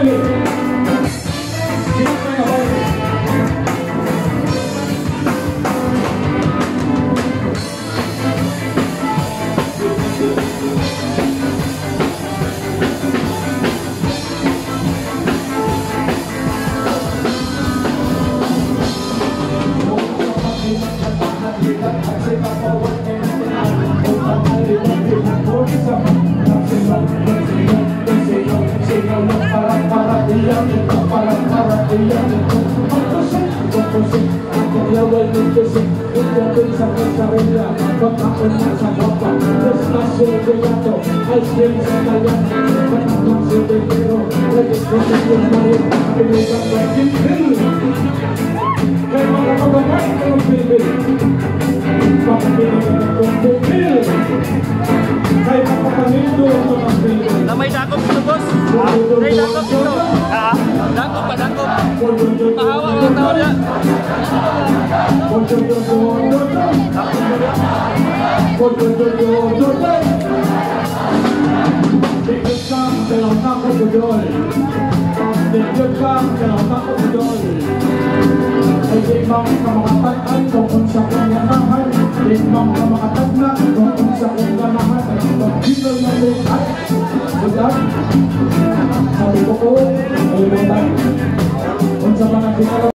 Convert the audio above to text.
May dakop ito, boss. May dakop ito. Dakop pa, dakop. Pahawa mga tao niya. Sabi ko po,